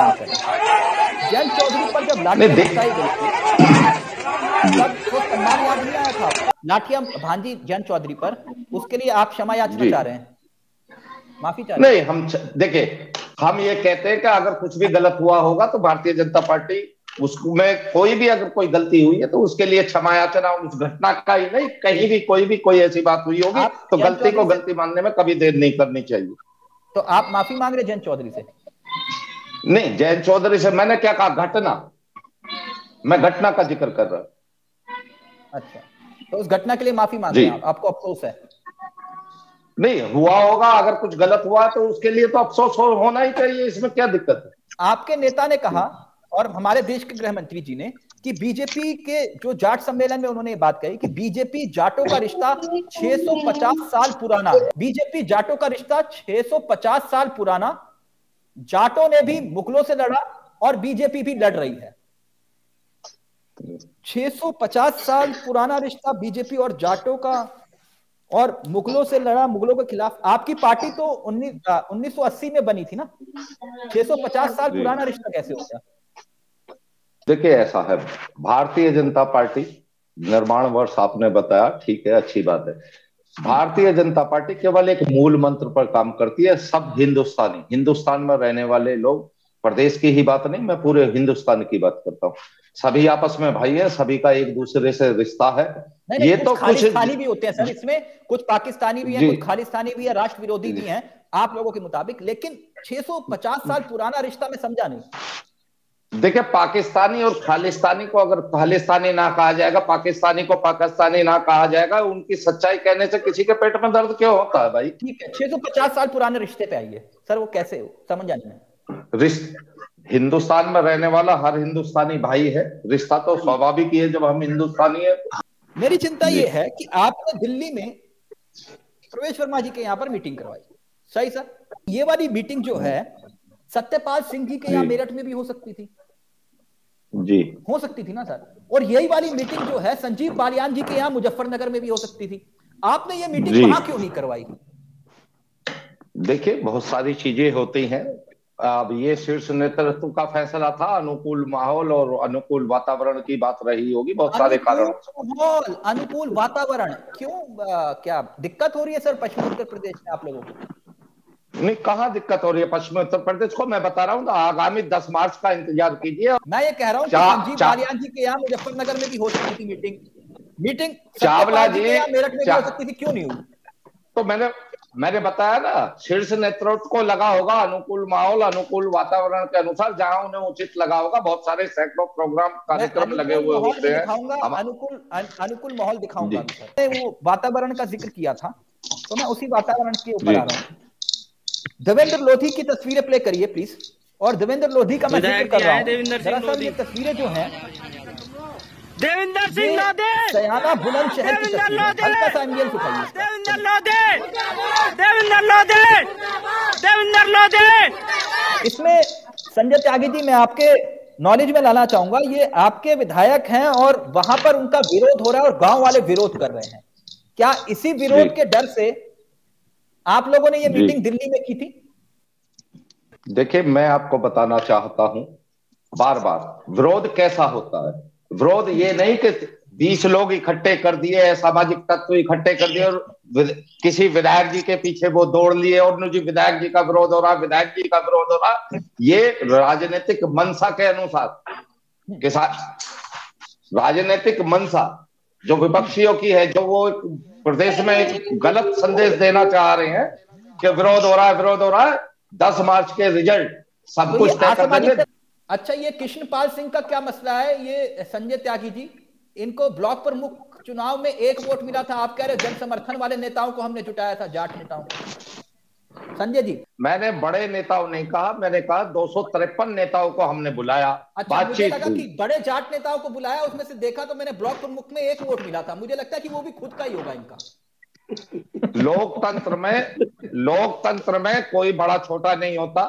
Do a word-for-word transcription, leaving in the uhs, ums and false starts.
ना करें। जयंत चौधरी पर जब लाठियां बरसाई गई थी तब तो सम्मान याद नहीं आया था? लाठियां भांजी जयंत चौधरी पर, उसके लिए आप क्षमा याचना चाह रहे हैं, माफी चाह रहे हैं? नहीं, हम देखिए, हम ये कहते हैं कि अगर कुछ भी गलत हुआ होगा तो भारतीय जनता पार्टी उसमें कोई भी अगर कोई गलती हुई है तो उसके लिए क्षमा याचना, उस घटना का ही नहीं, कहीं भी कोई भी कोई ऐसी बात हुई होगी तो गलती को गलती मानने में कभी देर नहीं करनी चाहिए। तो आप माफी मांग रहे जयंत चौधरी से? नहीं, जयंत चौधरी से मैंने क्या कहा? घटना, मैं घटना का जिक्र कर रहा हूं। अच्छा, तो उस घटना के लिए माफी मांग रहे हैं आप, आपको अफसोस है? नहीं, हुआ होगा, अगर कुछ गलत हुआ तो उसके लिए तो अफसोस हो, होना ही चाहिए, इसमें क्या दिक्कत है? आपके नेता ने कहा और हमारे देश के गृह मंत्री जी ने कि बीजेपी के जो जाट सम्मेलन में उन्होंने ये बात कही कि बीजेपी जाटों का रिश्ता छह सौ पचास साल पुराना है। बीजेपी जाटों का रिश्ता छह सौ पचास साल पुराना, जाटों ने भी मुगलों से लड़ा और बीजेपी भी लड़ रही है। छह सौ पचास साल पुराना रिश्ता बीजेपी और जाटों का, और मुगलों से लड़ा, मुगलों के खिलाफ। आपकी पार्टी तो उन्नीस सौ अस्सी में बनी थी ना, छह सौ पचास साल पुराना रिश्ता कैसे हो गया? देखिए, ऐसा है, भारतीय जनता पार्टी निर्माण वर्ष आपने बताया, ठीक है, अच्छी बात है। भारतीय जनता पार्टी केवल एक मूल मंत्र पर काम करती है, सब हिंदुस्तानी, हिंदुस्तान में रहने वाले लोग, प्रदेश की ही बात नहीं, मैं पूरे हिंदुस्तान की बात करता हूँ, सभी आपस में भाई है, सभी का एक दूसरे से रिश्ता है। नहीं, ये कुछ तो खालिस्तानी भी होते हैं सर इसमें, कुछ पाकिस्तानी भी हैं, कुछ खालिस्तानी भी है, राष्ट्र विरोधी भी हैं आप लोगों के मुताबिक, लेकिन छह सौ पचास साल पुराना रिश्ता मैं समझा नहीं। देखिए, पाकिस्तानी और खालिस्तानी को अगर खालिस्तानी ना कहा जाएगा, पाकिस्तानी को पाकिस्तानी ना कहा जाएगा, उनकी सच्चाई कहने से किसी के पेट में दर्द क्यों होता है भाई? ठीक है, छह सौ पचास साल पुराने रिश्ते पे आइए सर, वो कैसे हो समझ जाना। रिश्ते, हिंदुस्तान में रहने वाला हर हिंदुस्तानी भाई है, रिश्ता तो स्वाभाविक ही है जब हम हिंदुस्तानी है। मेरी चिंता ये है कि आपने दिल्ली में प्रवेश वर्मा जी के यहाँ पर मीटिंग करवाई, सही सर? ये वाली मीटिंग जो है सत्यपाल सिंह जी के यहाँ मेरठ में भी हो सकती थी जी, हो सकती थी ना सर, और यही वाली मीटिंग जो है संजीव बालियान जी के यहाँ मुजफ्फरनगर में भी हो सकती थी, आपने ये मीटिंग वहां क्यों नहीं करवाई? देखिए, बहुत सारी चीजें होती हैं, अब ये शीर्ष नेतृत्व का फैसला था, अनुकूल माहौल और अनुकूल वातावरण की बात रही होगी, बहुत सारे कारण। माहौल, अनुकूल वातावरण क्यों, आ, क्या दिक्कत हो रही है सर पश्चिमी उत्तर प्रदेश में आप लोगों को? नहीं, कहाँ दिक्कत हो रही है पश्चिमी उत्तर प्रदेश को? मैं बता रहा हूँ, आगामी दस मार्च का इंतजार कीजिए। मैं ये कह रहा हूँ कि संजीव बालियान जी के यहाँ मुजफ्फरनगर में भी हो सकती थी मीटिंग, मीटिंग चावला जी मेरठ में भी हो सकती थी, क्यों नहीं हुई? तो मैंने मैंने बताया ना, शीर्ष नेतृत्व को लगा होगा अनुकूल माहौल, अनुकूल वातावरण के अनुसार जहां उन्हें उचित लगा होगा, बहुत सारे सैकड़ों प्रोग्राम कार्यक्रम लगे हुए होते हैं। अनुकूल अनुकूल माहौल दिखाऊंगा। वो वातावरण का जिक्र किया था तो मैं उसी वातावरण के ऊपर आ रहा हूँ। देवेंद्र लोधी की तस्वीरें प्ले करिए प्लीज, और देवेंद्र लोधी का मैं जिक्र कर रहा हूँ। दरअसल ये तस्वीरें जो हैं देवेंद्र सिंह लोधी, सयाना बुलंदशहर की तस्वीर, हल्का सा एम्बियंस उठाइए। देवेंद्र लोधी, देवेंद्र लोधी, देवेंद्र लोधी। इसमें संजय त्यागी जी, मैं आपके नॉलेज में लाना चाहूंगा, ये आपके विधायक हैं और वहां पर उनका विरोध हो रहा है और गांव वाले विरोध कर रहे हैं, क्या इसी विरोध के डर से आप लोगों ने ये मीटिंग दिल्ली में की थी? देखिए, मैं आपको बताना चाहता हूं, बार बार विरोध कैसा होता है। विरोध ये नहीं कि बीस लोग इकट्ठे कर दिए, सामाजिक तत्व इकट्ठे कर दिए और किसी विधायक जी के पीछे वो दौड़ लिए और जी विधायक जी का विरोध हो रहा, विधायक जी का विरोध हो रहा। ये राजनीतिक मंशा के अनुसार के साथ, राजनीतिक मंशा जो विपक्षियों की है, जो वो प्रदेश में एक गलत संदेश देना चाह रहे हैं कि विरोध हो रहा है, विरोध हो रहा है, दस मार्च के रिजल्ट सब तो कुछ तय कर देंगे। अच्छा, ये कृष्णपाल सिंह का क्या मसला है? ये संजय त्यागी जी, इनको ब्लॉक प्रमुख चुनाव में एक वोट मिला था, आप कह रहे जन समर्थन वाले नेताओं को हमने जुटाया था, जाट नेताओं को। संजय जी, मैंने बड़े नेताओं नहीं कहा, मैंने कहा दो सौ तिरपन नेताओं को हमने बुलाया। अच्छा, मुझे लगा कि बड़े जाट नेताओं को बुलाया, उसमें से देखा तो मैंने ब्लॉक प्रमुख में एक वोट मिला था, मुझे लगता है कि वो भी खुद का ही होगा इनका। लोकतंत्र में लोकतंत्र में कोई बड़ा छोटा नहीं होता।